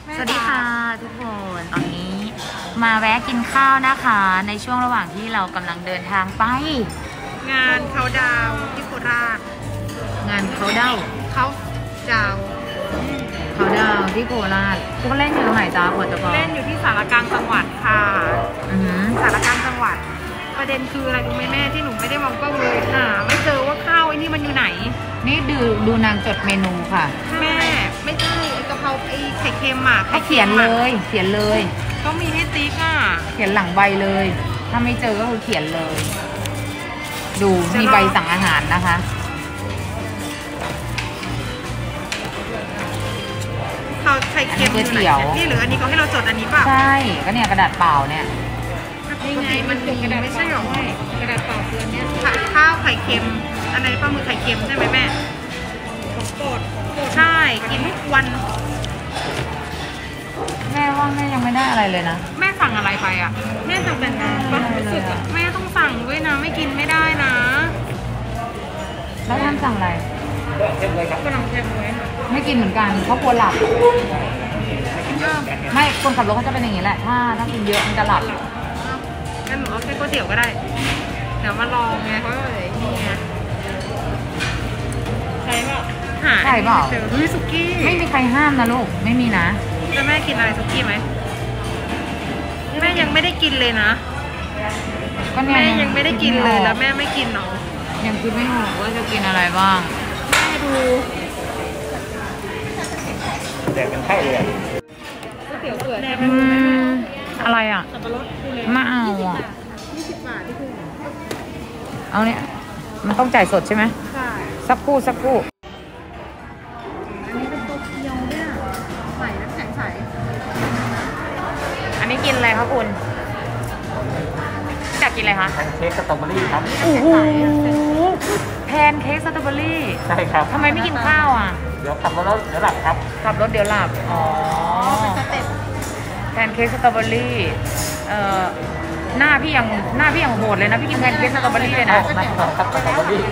สวัสดีค่ะทุกคนตอนนี้มาแวะกินข้าวนะคะในช่วงระหว่างที่เรากำลังเดินทางไปงานเขาดาวที่โคราชงานเขาดาวที่โคราชพวกเล่นอยู่ตรงไหนจ้าปวดจะพอเล่นอยู่ที่สารกลางจังหวัดค่ะสารกลางจังหวัดประเด็นคืออะไรรู้ไหมแม่ที่หนูไม่ได้มองกล้องเลยหาไม่เจอว่าข้าวไอ้นี่มันอยู่ไหนนี่ดูนางจดเมนูค่ะแม่ไม่ใช่กะเพราไอ้ไข่เค็มอ่ะเขาเขียนเลยก็มีให้ติ๊กอ่ะเขียนหลังใบเลยถ้าไม่เจอก็คือเขียนเลยดูมีใบสั่งอาหารนะคะเขาไข่เค็มอยู่ไหนนี่หรืออันนี้เขาให้เราจดอันนี้ป่ะใช่ก็เนี่ยกระดาษเปล่าเนี่ยนี่ไงมันมีกระดาษไม่ใช่หรอกระดาษเปล่าคืออันนี้ข้าวไข่เค็มอันไหนปลาหมึกไข่เค็มใช่ไหมแม่ของโปรดใช่กินทุกวันแม่ว่าแม่ยังไม่ได้อะไรเลยนะแม่สั่งอะไรไปอ่ะแม่สั่งแต่น้ำก็รู้สึกแม่ต้องสั่งด้วยนะไม่กินไม่ได้นะแล้วท่านสั่งอะไรก็ลองเค็มไว้ไม่กินเหมือนกันเพราะกลัวหลับไม่คนขับรถเขาจะเป็นอย่างนี้แหละถ้ากินเยอะมันจะหลับงั้นหนูเอาแค่ก๋วยเตี๋ยวก็ได้เดี๋ยวมาลองไงเพราะว่านี่ไงใช่เปล่าใช่เปล่าสุกี้ไม่มีใครห้ามนะลูกไม่มีนะแล้วแม่กินอะไรสุกี้ไหมแม่ยังไม่ได้กินเลยนะแม่ยังไม่ได้กินเลยแล้วแม่ไม่กินเนาะยังคิดไม่ออกว่าจะกินอะไรบ้างแม่ดูแต่เป็นไข้เลยก๋วยเตี๋ยวเผือกอะไรอ่ะมาเอาอ่ะ 20 บาทที่คือเอาเนี่ยมันต้องจ่ายสดใช่ไหมใช่สักครู่อันนี้เป็นโตเกียวเนี่ยใส่น้ำแข็งใสอันนี้กินอะไรครับคุณจะกินอะไรคะแพนเค้กสตรอเบอรี่ครับโอ้โหแพนเค้กสตรอเบอรี่ใช่ครับทำไมไม่กินข้าวอ่ะเดี๋ยวขับรถแล้วเดี๋ยวหลับครับขับรถเดี๋ยวหลับอ๋อเป็นสเต็ปแพนเค้กสตรอเบอรี่หน้าพี่ยังโหดเลยนะพี่กินแพนเค้กสตรอเบอรี่เลยนะสตรอเบอรี่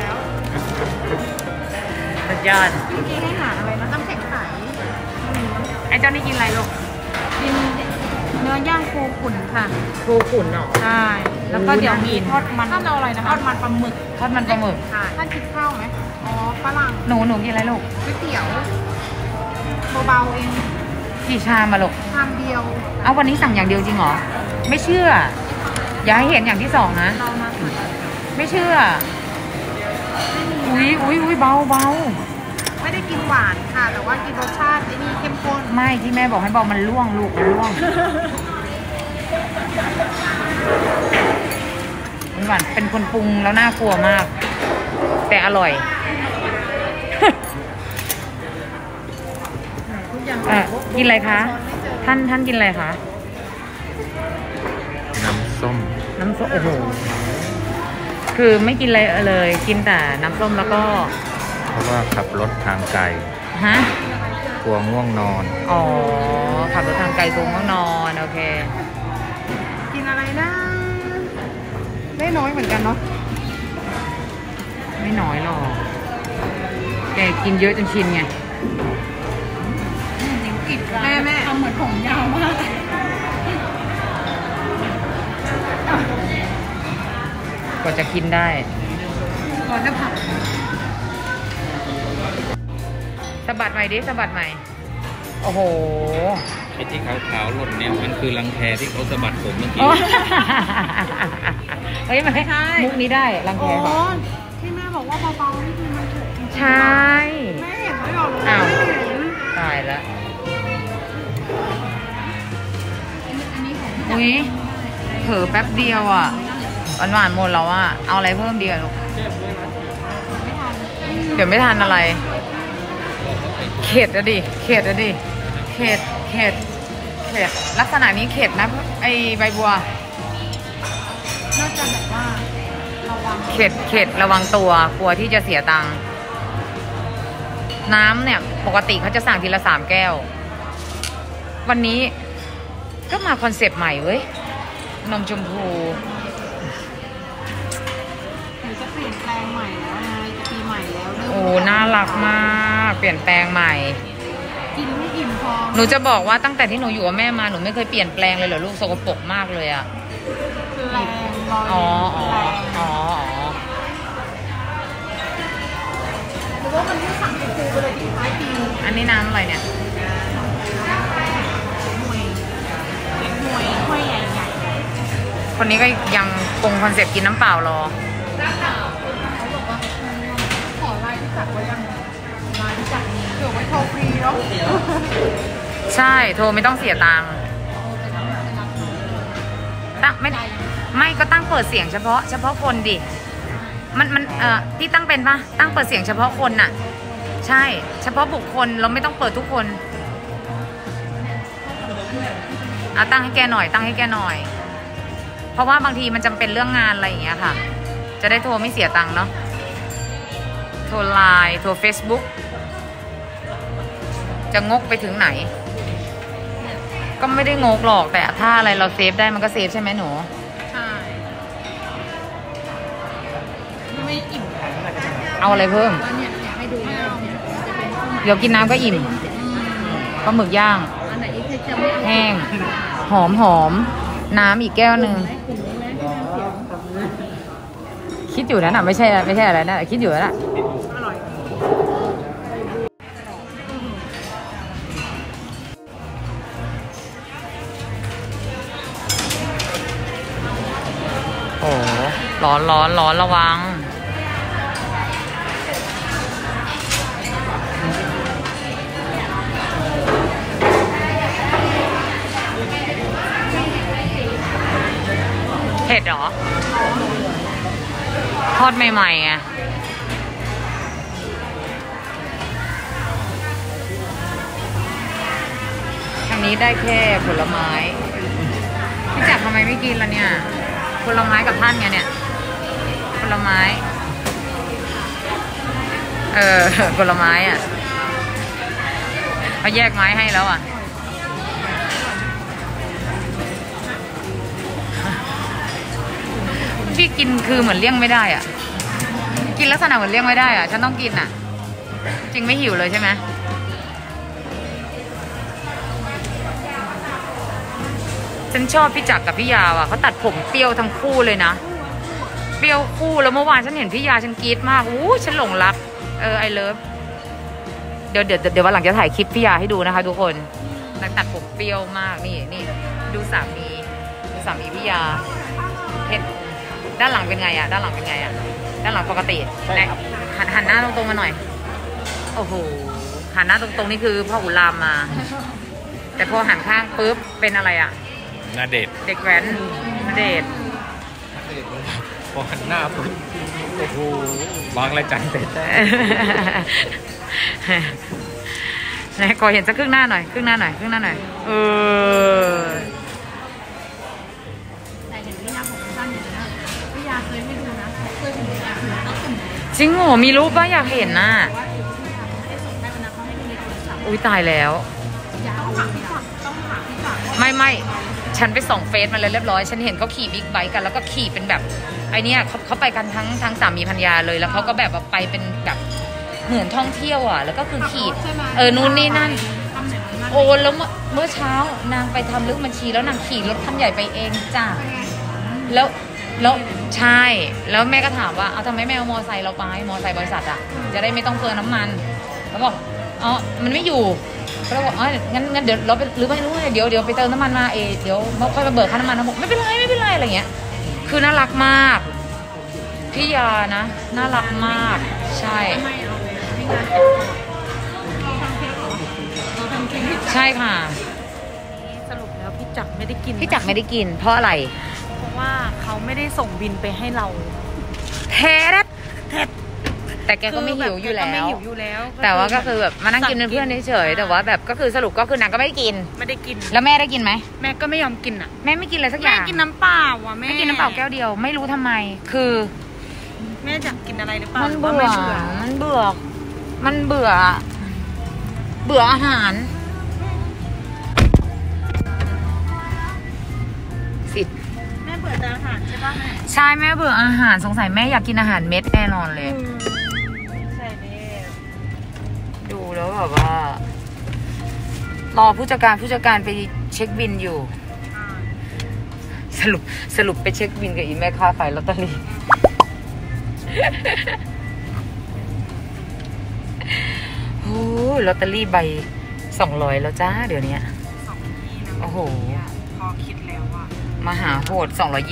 สุดยอดเมื่อกี้ให้หาอะไรนะน้ำแข็งใสไอ้เจ้านี่กินอะไรลูกกินเนื้อย่างโคขุนค่ะโคขุนเนาะใช่แล้วก็เดี๋ยวมีทอดมันท่านเอาอะไรนะทอดมันปลาหมึกค่ะท่านกินข้าวไหมอ๋อฝรั่งหนูกินอะไรลูกก๋วยเตี๋ยวเบาๆเองกี่ชามมาลูกชามเดียวเอาวันนี้สั่งอย่างเดียวจริงเหรอไม่เชื่ออย่าให้เห็นอย่างที่สองนะไม่เชื่ออุ้ยเบาไม่ได้กินหวานค่ะแต่ว่ากินรสชาติไอ้นี่เข้มข้นไม่ที่แม่บอกให้เบามันล่วงลูกมันล่วงหวานเป็นคนปรุงแล้วน่ากลัวมากแต่อร่อยกินอะไรคะท่านกินอะไรคะน้ำส้มโอ้โหคือไม่กินอะไรเลยกินแต่น้ำส้มแล้วก็เพราะว่าขับรถทางไกลฮะกลัวง่วงนอนอ๋อขับรถทางไกลกลัวง่วงนอนโอเคกินอะไรนะได้น้อยเหมือนกันเนาะไม่น้อยหรอกแกกินเยอะจนชินไงแม่ทำเหมือนผมยาวมากกว่าจะกินได้ก่อนจะผักสะบัดใหม่ดิสะบัดใหม่โอ้โหไอ้ที่ขาวๆหล่นเนี่ยมันคือรังแคที่เขาสะบัดผมเมื่อกี้เฮ้ยไม่ใช่มุกนี้ได้รังแคอ๋อที่แม่บอกว่าเบาๆนี่คือมันถูกใช่แม่เห็นไม่หรอกอ้าวตายแล้วอุ้ยเผลอแป๊บเดียวอ่ะหวานหมดแล้วอ่ะเอาอะไรเพิ่มดีอ่ะลูกเดี๋ยวไม่ทันอะไรเข็ดอะดิเข็ดลักษณะนี้เข็ดนะไอใบบัวนอกจากแบบว่าระวังเข็ดระวังตัวกลัวที่จะเสียตังค์น้ำเนี่ยปกติเขาจะสั่งทีละ3 แก้ววันนี้ก็มาคอนเซปต์ใหม่เว้ยนมชมพูจะเปลี่ยนแปลงใหม่แล้วไงจะปีใหม่แล้วโอ้น่ารักมากเปลี่ยนแปลงใหม่กินไม่อิ่มอิ่มพอหนูจะบอกว่าตั้งแต่ที่หนูอยู่กับแม่มาหนูไม่เคยเปลี่ยนแปลงเลยเหรอลูกสกปรกมากเลยอะคือแรงรอยอ๋อแรงอ๋อหรือว่ามันไม่สั่งให้ครูไปเลยที่ท้ายปีอันนี้น้ำอะไรเนี่ยห่วยใหญ่คนนี้ก็ยังคงคอนเซ็ปต์กินน้ำเปล่ารอๆเขาบอกว่าขอลายที่จัดไว้ยังลายที่จัดเดี๋ยวไว้โทรฟรีเนาะใช่โทรไม่ต้องเสียตังค์ตั้งไม่ก็ตั้งเปิดเสียงเฉพาะคนดิมันที่ตั้งเป็นปะตั้งเปิดเสียงเฉพาะคนน่ะใช่เฉพาะบุคคลเราไม่ต้องเปิดทุกคนตั้งให้แกหน่อยตั้งให้แกหน่อยเพราะว่าบางทีมันจำเป็นเรื่องงานอะไรอย่างเงี้ยค่ะจะได้โทรไม่เสียตังค์เนาะโทรไลน์โทร Facebook จะงกไปถึงไหนก็ไม่ได้งกหรอกแต่ถ้าอะไรเราเซฟได้มันก็เซฟใช่ไหมหนูใช่ไม่อิ่มเอาอะไรเพิ่มว่าเนี่ยอยากให้ดูเนี่ยจะเป็นข้าวหมักเดี๋ยวกินน้ำก็อิ่มปลาหมึกย่างอันไหนที่จะไม่เอาแห้งหอมน้ำอีกแก้วหนึ่งคิดอยู่นะน่ะไม่ใช่อะไรนะคิดอยู่นะอร่อยโอ้ร้อนระวังเผ็ดเหรอทอดใหม่ๆไงทางนี้ได้แค่ผลไม้พี่จักรทำไมไม่กินล่ะเนี่ยผลไม้กับท่านไงเนี่ยผลไม้ผลไม้อ่ะเขาแยกไม้ให้แล้วอ่ะพี่กินคือเหมือนเลี่ยงไม่ได้อ่ะกินลักษณะเหมือนเลี่ยงไม่ได้อ่ะฉันต้องกินอ่ะจริงไม่หิวเลยใช่ไหมฉันชอบพี่จักรกับพี่ยาวอ่ะเขาตัดผมเปรี้ยวทั้งคู่เลยนะเปรี้ยวคู่แล้วเมื่อวานฉันเห็นพี่ยาฉันกรี๊ดมากฉันหลงรักไอเลิฟเดี๋ยววันหลังจะถ่ายคลิปพี่ยาให้ดูนะคะทุกคนตัดผมเปรี้ยวมากนี่ดูสามีพี่ยาเห็นด้านหลังเป็นไงอ่ะด้านหลังเป็นไงอ่ะด้านหลังปกติหันหน้าตรงๆมาหน่อยโอ้โหหันหน้าตรงๆนี่คือพ่อขุนรามมาแต่พอหันข้างปุ๊บเป็นอะไรอ่ะนาเดชน์เด็กแว้นณเดชน์พอหันหน้าปุ๊บโอ้โหวางอะไรจันเต็มไหนขอเห็นสักครึ่งหน้าหน่อยครึ่งหน้าหน่อยแต่เห็นพี่ยาผมสั้นอยู่นะพี่ยาเคยให้ดูนะเคยเห็นพี่ยาแล้วตุ่มจริงโหมีรูปป่ะอยากเห็นน่ะว่าได้ส่งให้วันนั้นเขาให้ดูในโทรศัพท์อุ้ยตายแล้วยาต้องหาพี่จักรไม่ฉันไปส่องเฟซมาเลยเรียบร้อยฉันเห็นเขาขี่บิ๊กไบค์กันแล้วก็ขี่เป็นแบบไอเนี้ยเขาไปกันทั้งสามีภรรยาเลยแล้วเขาก็แบบว่าไปเป็นแบบเหมือนท่องเที่ยวอ่ะแล้วก็คือขี่นู่นนี่นั่นโอ้แล้วเมื่อเช้านางไปทำเรื่องบัญชีแล้วนางขี่รถคันใหญ่ไปเองจ้าแล้วใช่แล้วแม่ก็ถามว่าเอาทำไมแม่เอามอไซค์เราไปมอไซค์บริษัทอ่ะจะได้ไม่ต้องเปลืองน้ำมันแล้วบอกอ๋อมันไม่อยู่เราบอกงั้นเดี๋ยวเราไปหรือไม่รู้เดี๋ยวไปเติมน้ำมันมาเดี๋ยวค่อยมาเบิกค่าน้ำมันนะบอกไม่เป็นไรอะไรเงี้ยคือน่ารักมากพี่ยานะน่ารักมากใช่ใช่ค่ะสรุปแล้วพี่จักรไม่ได้กินพี่จักรไม่ได้กินเพราะอะไรเพราะว่าเขาไม่ได้ส่งบินไปให้เราเทสแต่แกก็ไม่หิวอยู่แล้ว แต่ว่าก็คือแบบมานั่งกินเป็นเพื่อนเฉยๆแต่ว่าแบบก็คือสรุปก็คือนางก็ไม่ได้กินแล้วแม่ได้กินไหมแม่ก็ไม่ยอมกินอ่ะแม่ไม่กินอะไรสักอย่างแม่กินน้ำเปล่าอ่ะแม่ไม่กินน้ำเปล่าแก้วเดียวไม่รู้ทำไมคือแม่อยากกินอะไรหรือเปล่ามันเบื่ออาหารแม่เบื่อแต่อาหารใช่ป่ะแม่ใช่แม่เบื่ออาหารสงสัยแม่อยากกินอาหารเม็ดแน่นอนเลยใช่แม่ดูแล้วแบบว่ารอผู้จัดการไปเช็คบินอยู่ สรุปไปเช็คบินกับอีแม่ค้าขายลอตเตอรี่ โอ้ลอตเตอรี่ใบ200แล้วจ้าเดี๋ยวนี้ 2 ที่นะโอ้โหพอคิดแล้วอ่ะมหาโหด220 เกินไป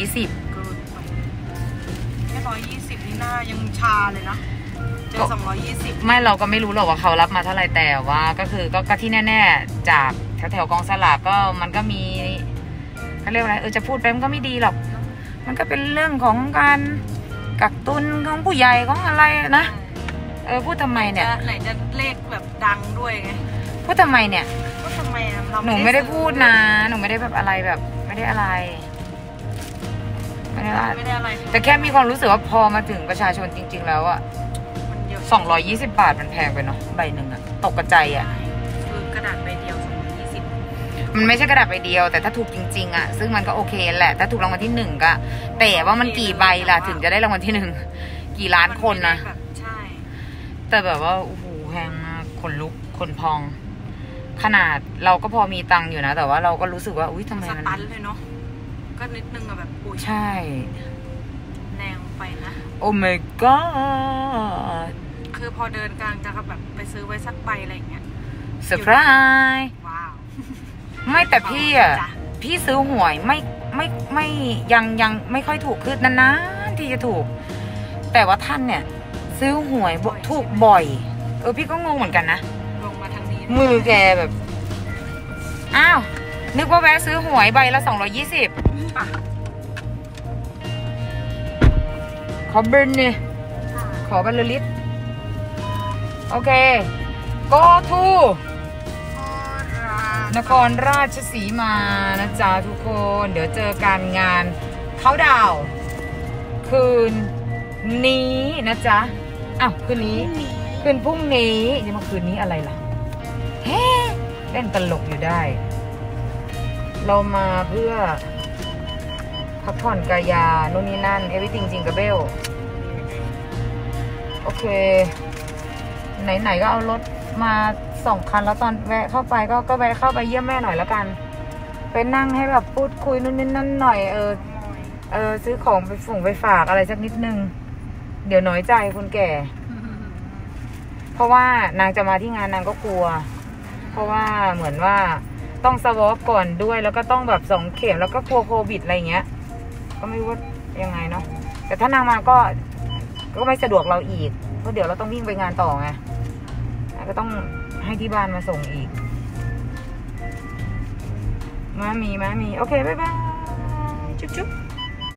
แค่120นี่หน้ายังชาเลยนะเจอ220 ไม่เราก็ไม่รู้หรอกว่าเขารับมาเท่าไหร่แต่ว่าก็คือก็ที่แน่ๆจากแถวกองสลากก็มันก็มีเขาเรียกอะไรจะพูดไปมันก็ไม่ดีหรอกมันก็เป็นเรื่องของการกักตุนของผู้ใหญ่ของอะไรนะพูดทำไมเนี่ยไหนจะเลขแบบดังด้วยไงพูดทำไมเนี่ยก็ทำไมเราหนูไม่ได้พูดนะหนูไม่ได้แบบอะไรแบบไม่ได้อะไรแต่แค่มีความรู้สึกว่าพอมาถึงประชาชนจริงๆแล้วอะ220 บาทมันแพงไปเนาะใบหนึ่งอะตกกระจายอะคือกระดาษใบเดียว220 มันไม่ใช่กระดาษใบเดียวแต่ถ้าถูกจริงๆอะซึ่งมันก็โอเคแหละถ้าถูกรางวัลที่1ก็แต่ว่ามันกี่ใบล่ะถึงจะได้รางวัลที่1กี่ล้านคนนะใช่แต่แบบว่าโอ้โหแพงมากคนลุกคนพองขนาดเราก็พอมีตังค์อยู่นะแต่ว่าเราก็รู้สึกว่าอุ้ยทำไมมันสตันเลยเนาะก็นิดนึงอะแบบปุ๋ยใช่แรงไปนะโอ้ my god คือพอเดินกลางจะแบบไปซื้อไว้สักใบอะไรอย่างเงี้ยเซอร์ไพรส์ว้าวไม่แต่พี่ซื้อหวยไม่ยังไม่ค่อยถูกคือนานๆที่จะถูกแต่ว่าท่านเนี่ยซื้อหวยถูกบ่อยพี่ก็งงเหมือนกันนะลงมาทางนี้มือแกแบบอ้าวนึกว่าแวะซื้อหวยใบละ220ขอเบิร์นเนี่ยขอบัลลิตโอเค go to นครราชสีมานะจ๊ะทุกคนเดี๋ยวเจอการงานเขาดาวคืนนี้นะจ๊ะอ้าวคืนนี้คืนพรุ่งนี้จะมาคืนนี้อะไรล่ะเฮ้เล่นตลกอยู่ได้เรามาเพื่อพักผ่อนกายาโน่นนี่นั่น everything จริงกับเบลโอเคไหนก็เอารถมา2 คันแล้วตอนแวะเข้าไปก็แวะเข้าไปเยี่ยมแม่หน่อยแล้วกันไปนั่งให้แบบพูดคุยนู่นนี่นั่นหน่อยซื้อของไปฝากอะไรสักนิดนึงเดี๋ยวน้อยใจคนแก่เพราะว่านางจะมาที่งานนางก็กลัวเพราะว่าเหมือนว่าต้องสวอปก่อนด้วยแล้วก็ต้องแบบ2 เข็มแล้วก็กลัวโควิดอะไรเงี้ยก็ไม่รู้ว่ายังไงเนาะแต่ถ้านางมาก็ไม่สะดวกเราอีกเพราะเดี๋ยวเราต้องวิ่งไปงานต่อไงก็ต้องให้ที่บ้านมาส่งอีกมามีโอเคบ๊ายบาย